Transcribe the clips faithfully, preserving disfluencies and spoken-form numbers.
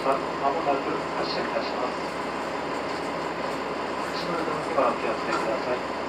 した。まもなく発車いたします。口の中にはお気をつけください。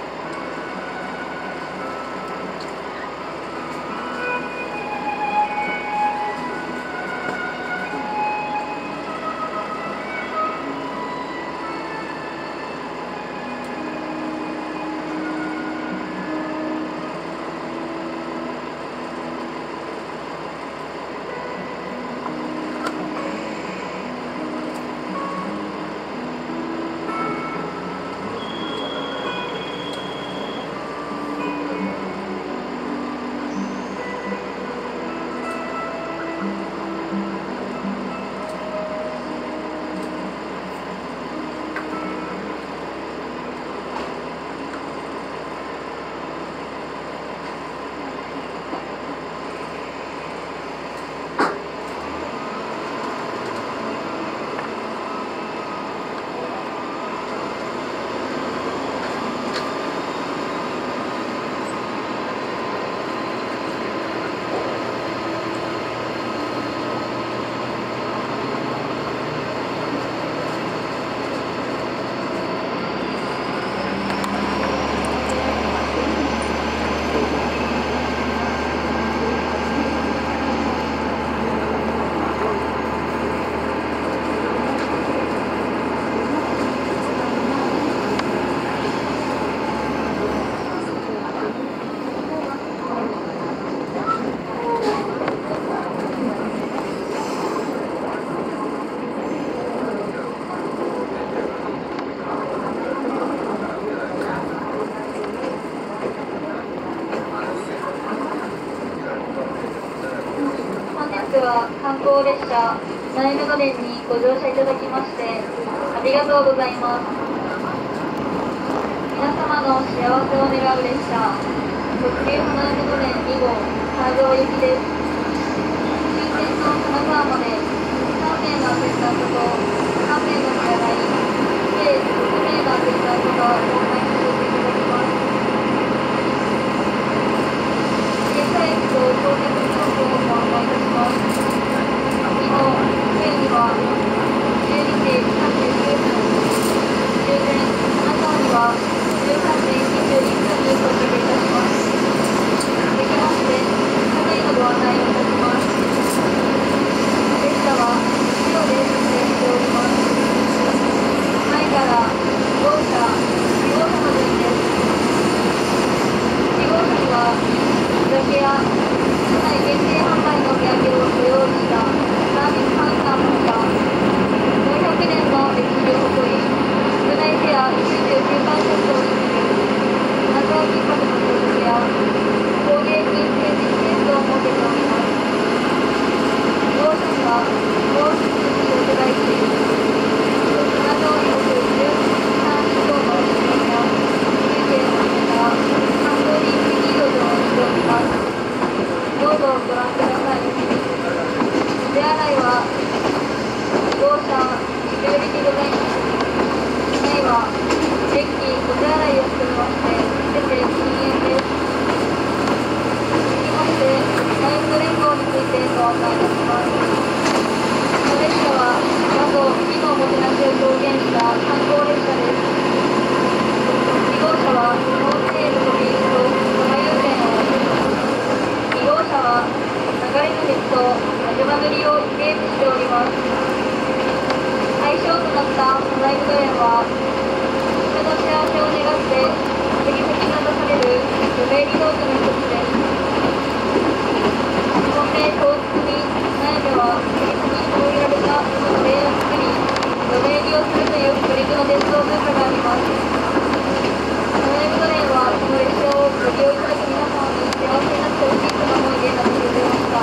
観光列車ナイルガレンにご乗車いただきましてありがとうございます。皆様の幸せを願う列車特急ナイルガレンに号西条行きです。終点の金沢までさんめいのアテンダントとさんめいの支払い計ろくめいのアテンダントがご案内させていただきます。停車駅と到着時刻をご案内いたします。次の急にはじゅうにじさんじゅうきゅうふん、終点金沢にはじゅうさんじにじゅういっぷんに到着いたします。できまして車内のご案内をいたします。列車は白で運転しております。前からご号車、に号車の順です。いち号車にはお酒や車内限定販売のお土産をご用意したサービスカウンターのほか、よんひゃくねんの歴史を誇り、室内シェアきゅうじゅうきゅうパーセントを占める金沢金箔の朝食や工芸品展示スペースを設けております。に号車には高速通信をいただいている金沢におけるじゅうさん以上の支援や休憩のほか、観光人気移動をしております。どうぞご覧ください。お手洗いはに号車右寄りにございます。機内は電気お手洗いを含めましてすべて禁煙です。続きましてタイム連合についてご案内いたします。この列車は和と美のおもてなしを表現した観光列車です。に号車は日本西部とビールと浜遊船を、に号車は流れの水と味わ塗りをイメージしております。対象となったナイルガレンは人の幸せを願って次々が出される除名リゾートの一つです。本命当日にナイルは次々に掲げられたその例を作り除名利用するという北陸の伝統文化があります。ナイルガレンはこの列車をご利用いただく皆様に幸せになってほしいとの思いで名付けていました。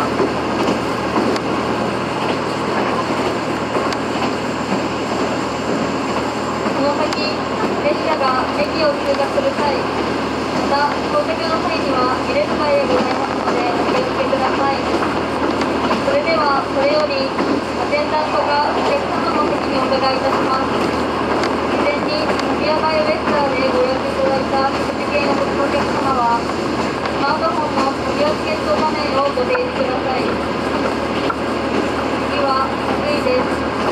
この先、列車が駅を通過する際、また到着の際には入れ替えがございますのでお気をつけください。それではこれよりアテンダントがお客様の席にお伺いいたします。事前にタピアバイオレスターでご予約いただいた食事券をお持ちのお客様はスマートフォンのタピアチケット画面をご提示ください。次は暑いです。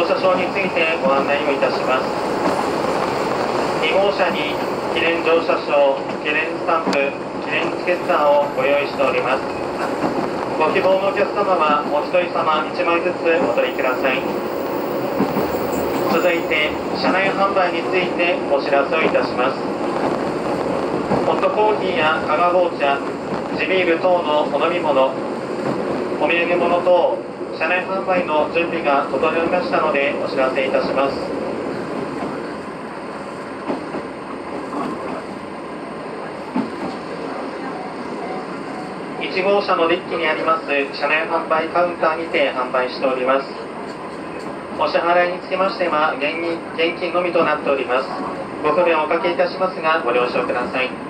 車証についてご案内をいたします。に号車に記念乗車証、記念スタンプ、記念チケッターをご用意しております。ご希望のお客様はお一人様いちまいずつお取りください。続いて車内販売についてお知らせをいたします。ホットコーヒーや加賀紅茶、地ビール等のお飲み物、お土産物等車内販売の準備が整いましたのでお知らせいたします。いち号車のデッキにあります車内販売カウンターにて販売しております。お支払いにつきましては現金、現金のみとなっております。ご不便をおかけいたしますがご了承ください。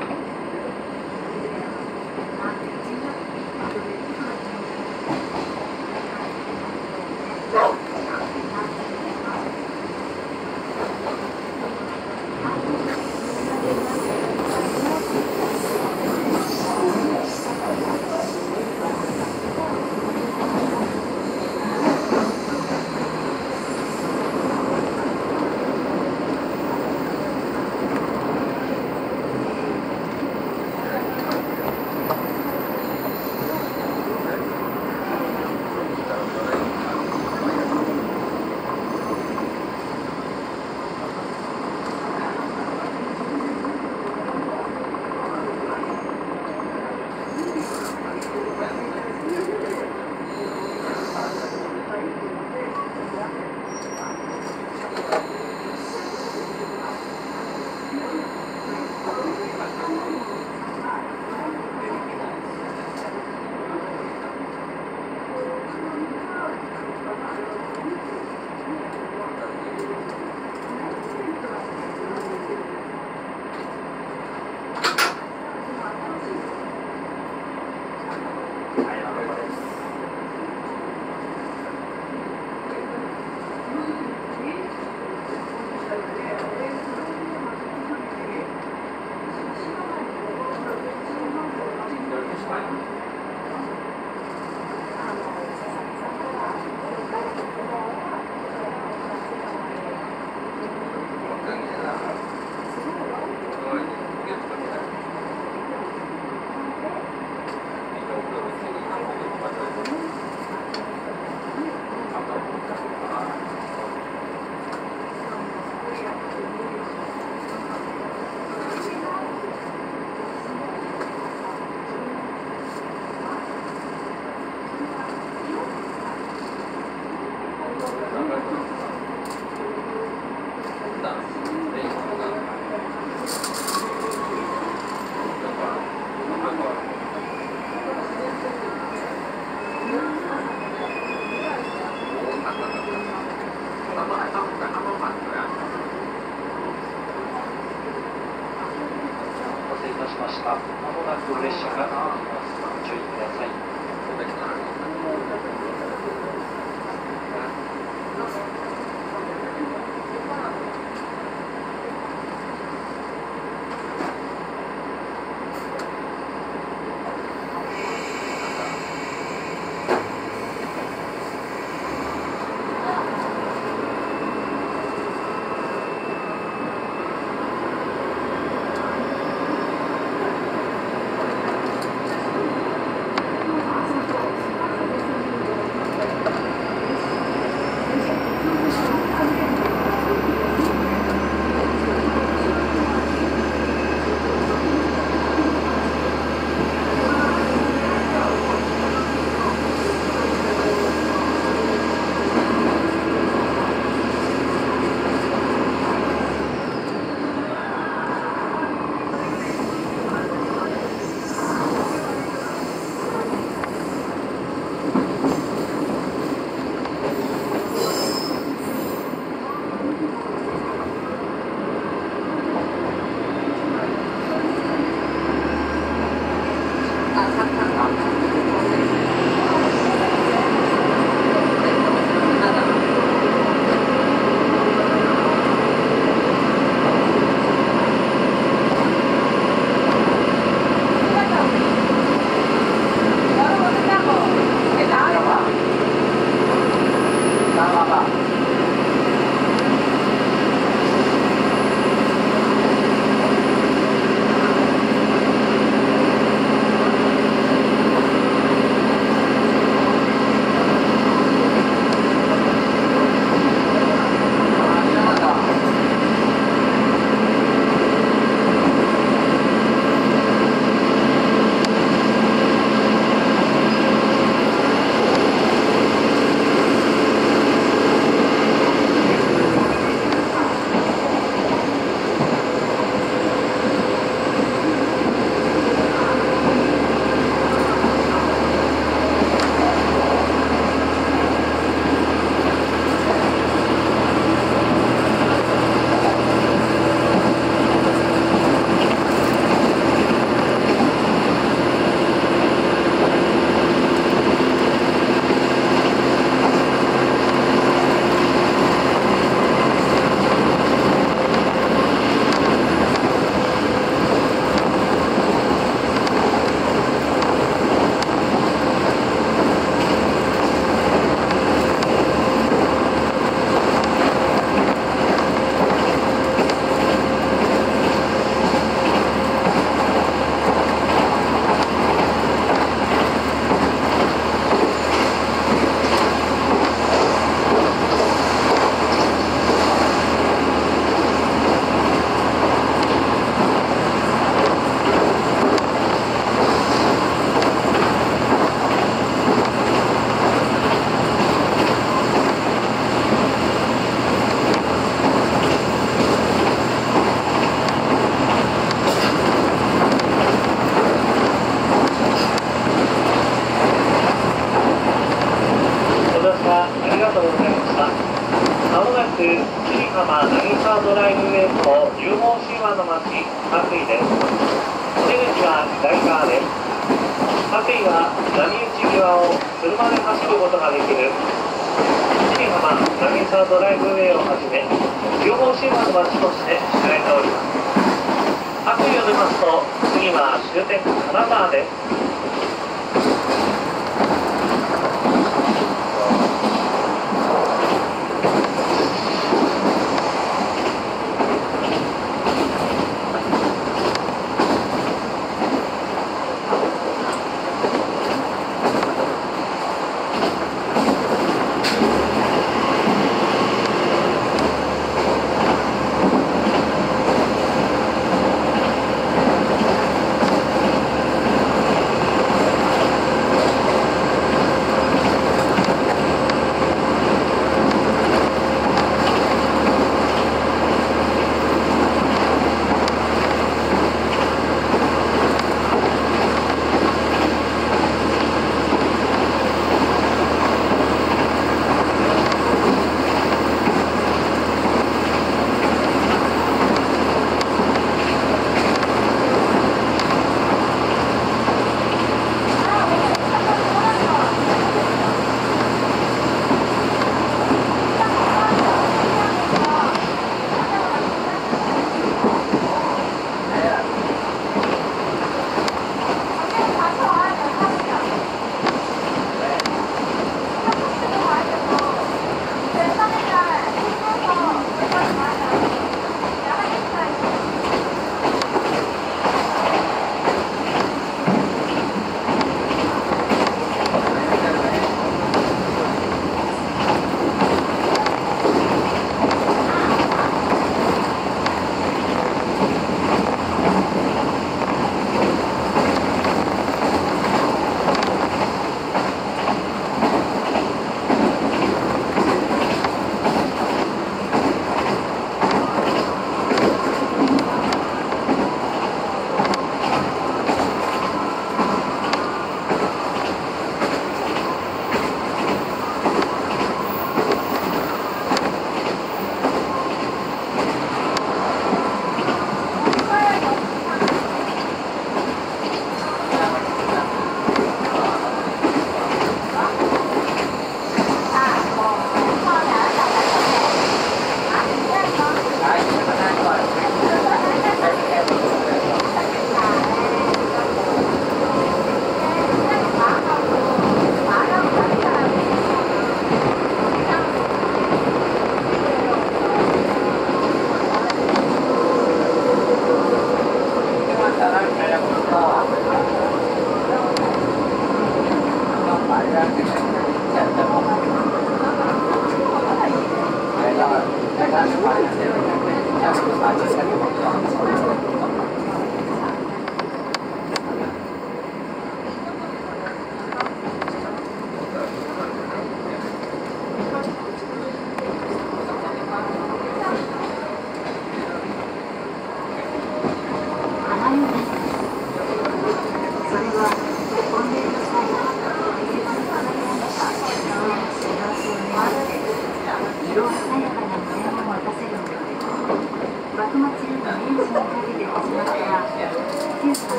杉浜渚ドライブウェイと融合神話の町羽咋です。お出口は左側です。羽咋は波打ち際を車で走ることができる杉浜渚ドライブウェイをはじめ融合神話の町として知られております。羽咋を出ますと次は終点金沢です。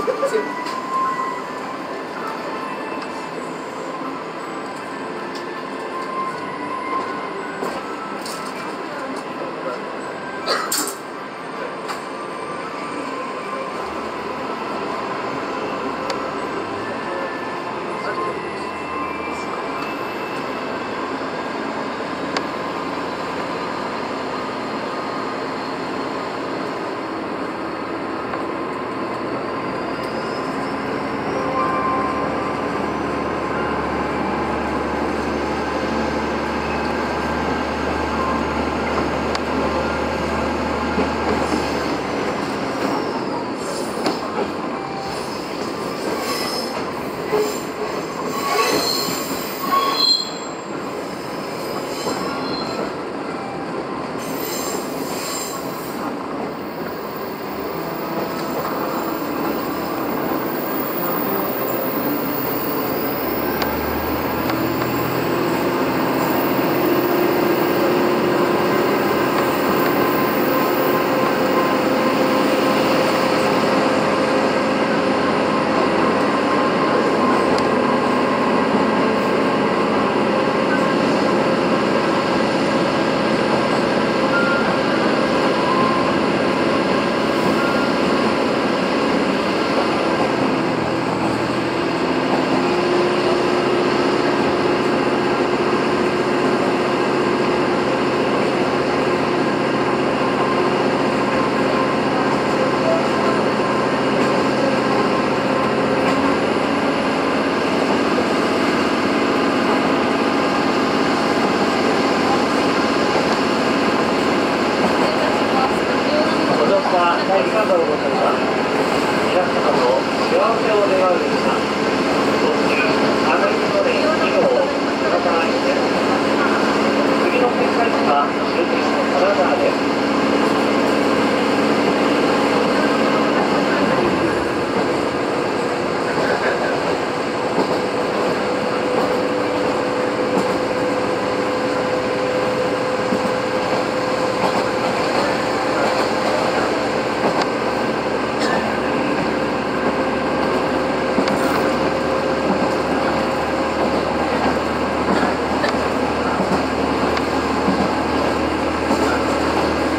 お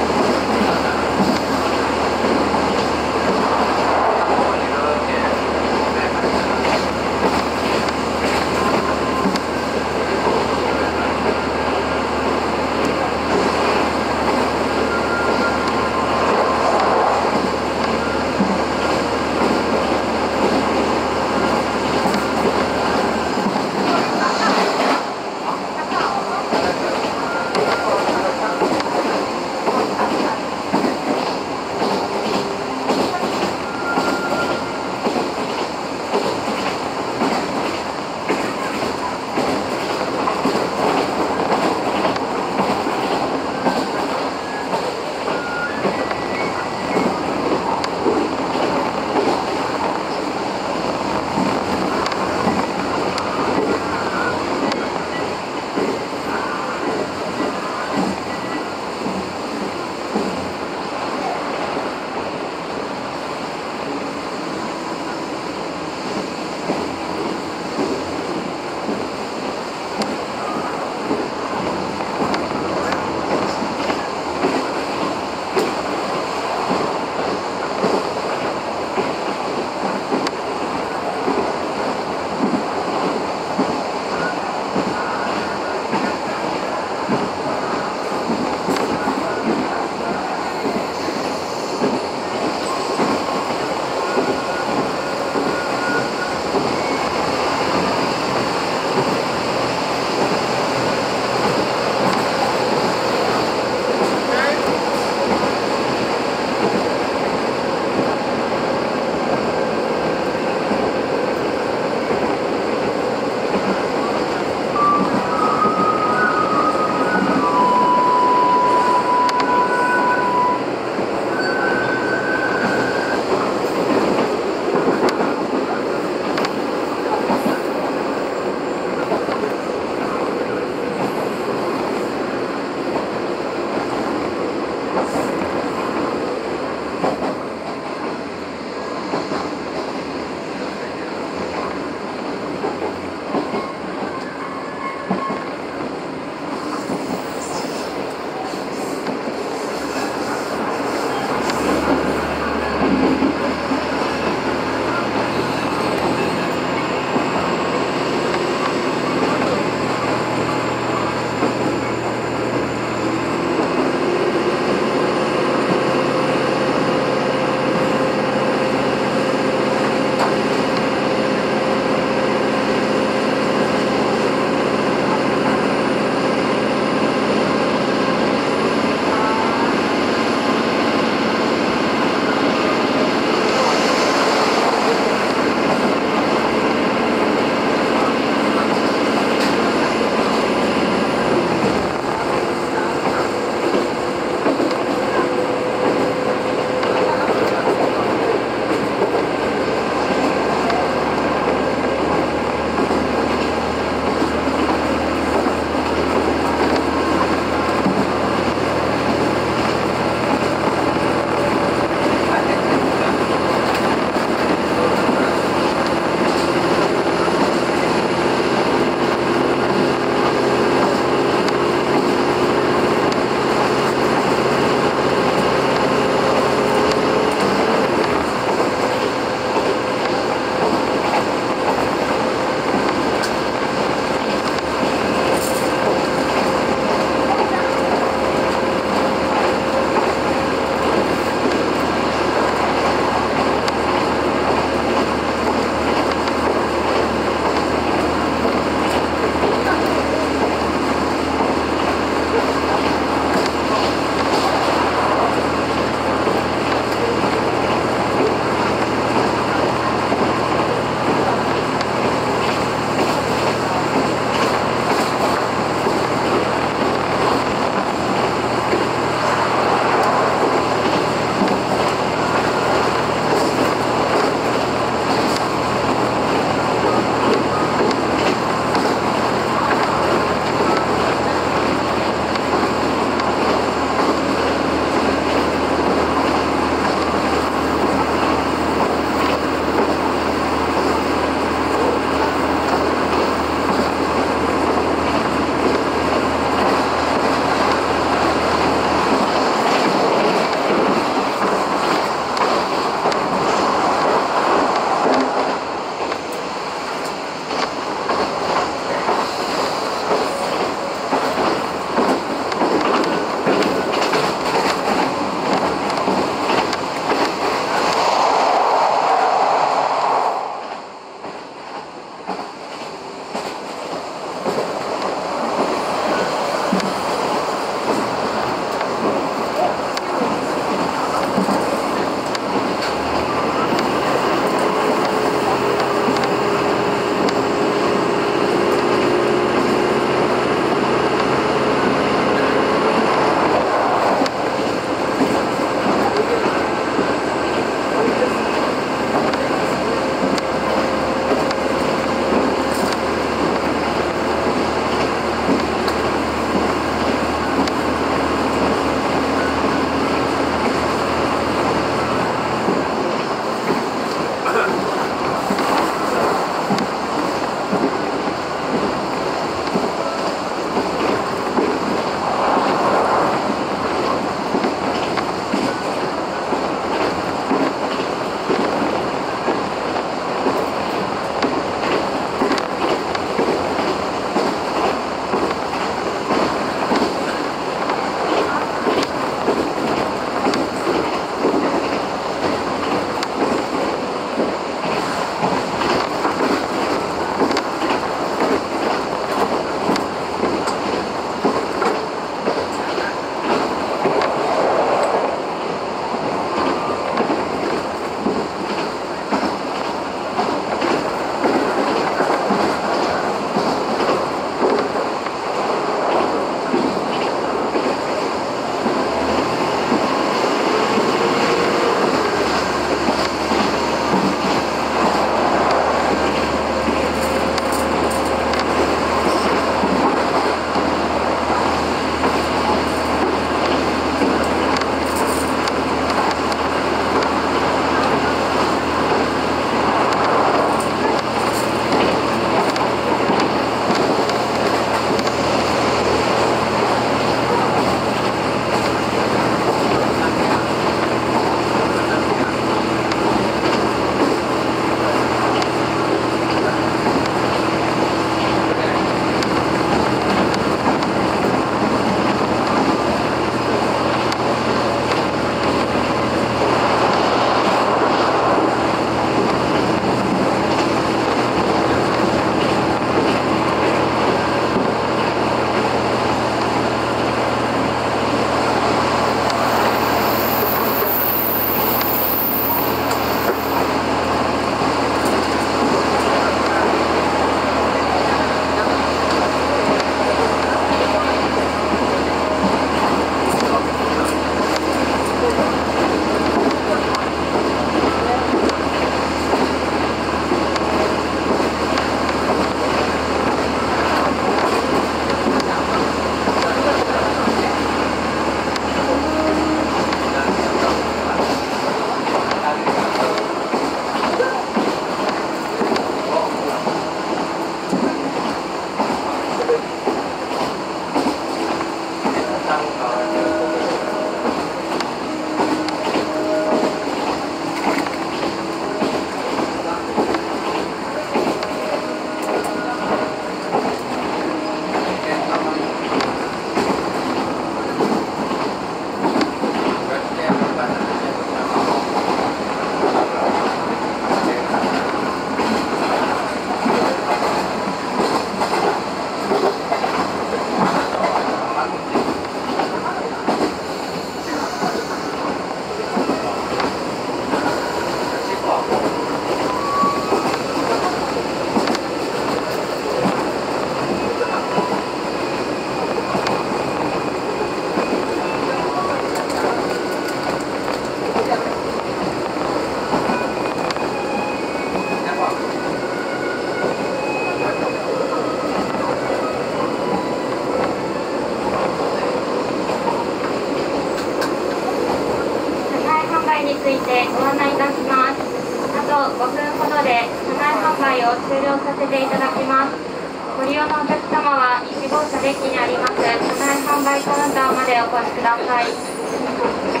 で車内販売を終了させていただきます。ご利用のお客様はいち号車デッキにあります車内販売カウンターまでお越しください。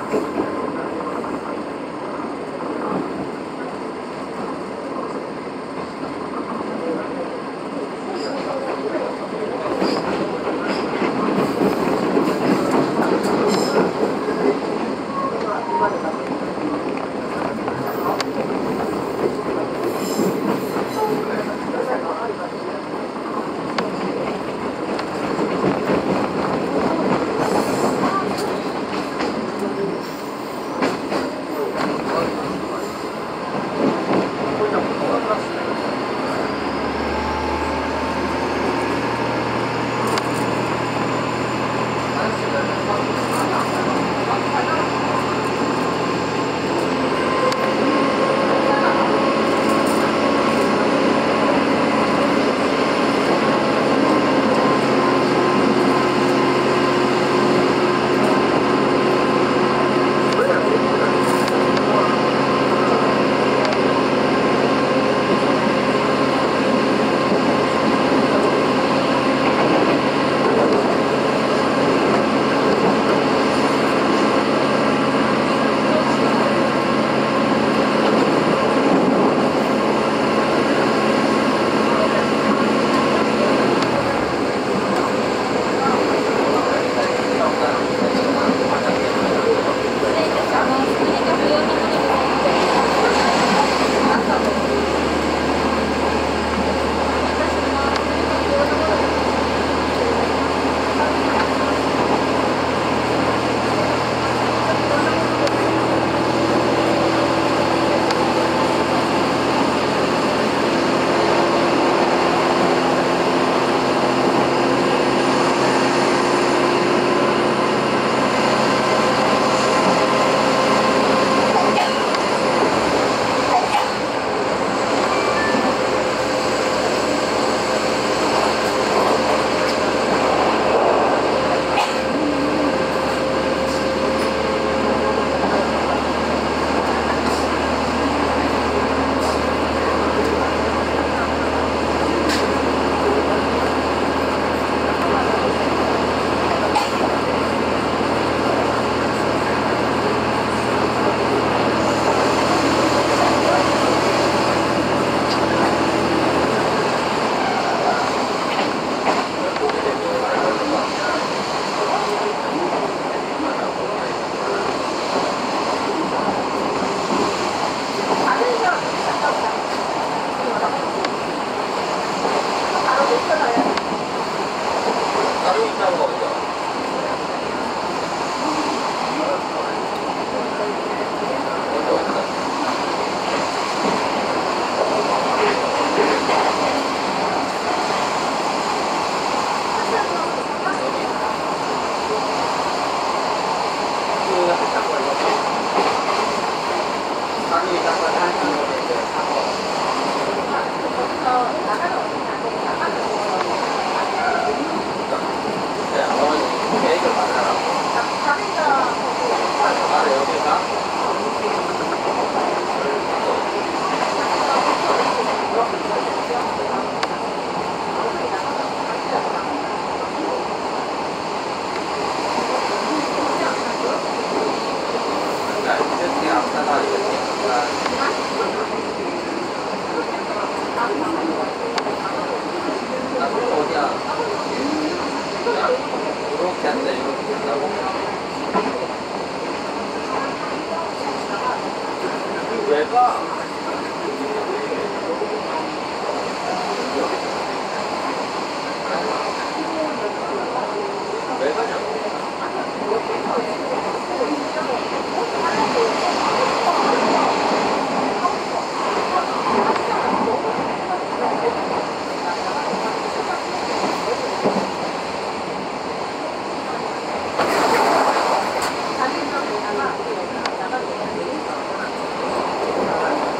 「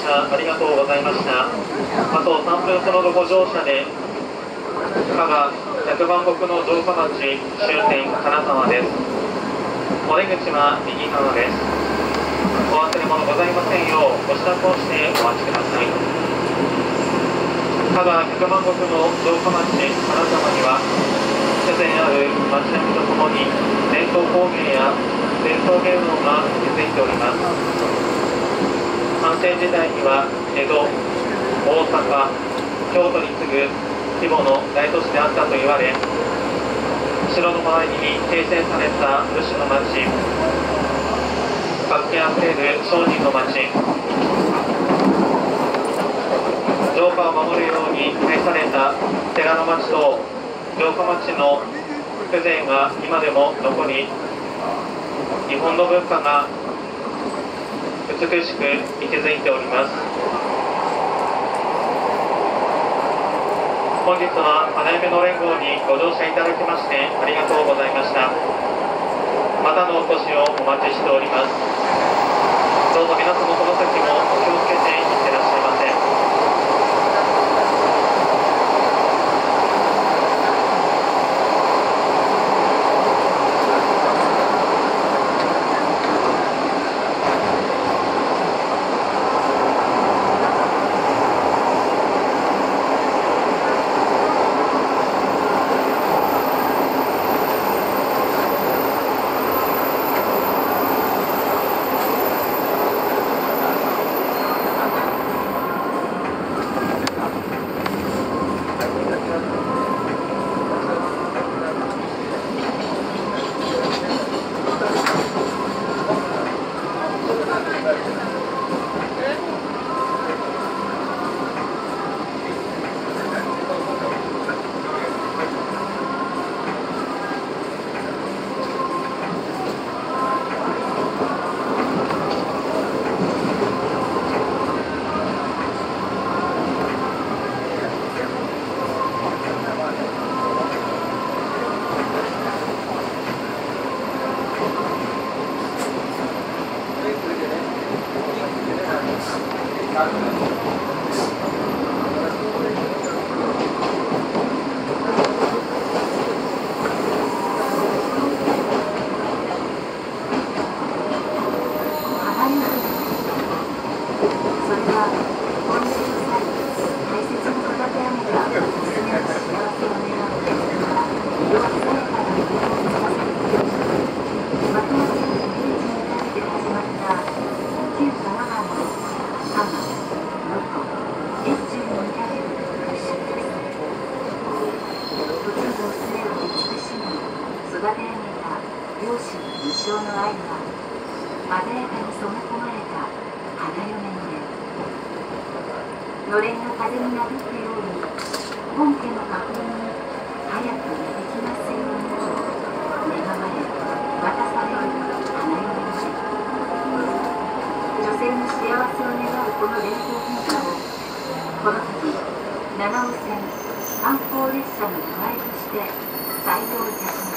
車ありがとうございました。あとさんぷんほどのご乗車で加賀百万石の城下町終点金沢です。お出口は右側です。お忘れ物ございませんようご支度をしてお待ちください。加賀百万石の城下町金沢には風情ある町並みとともに伝統工芸や伝統芸能が根付いております。藩政時代には江戸、大阪、京都に次ぐ規模の大都市であったと言われ、城の周りに形成された武士の町、活気あふれる商人の町、城下を守るように愛された寺の町と城下町の風情が今でも残り、日本の文化が美しく息づいております。本日は花嫁の連合にご乗車いただきましてありがとうございました。またのお越しをお待ちしております。どうぞ皆様この先もお気をつけていってらっしゃいませ。 のれんが風になびくように本家の花粉に早く出てきますようにと願われ渡される花嫁の手。女性の幸せを願うこの伝統文化をこの時七尾線観光列車の名前として採用いたします。